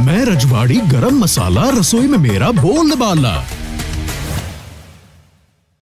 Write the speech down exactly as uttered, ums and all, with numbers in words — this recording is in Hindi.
मैं रजवाड़ी गरम मसाला, रसोई में मेरा बोल बाला।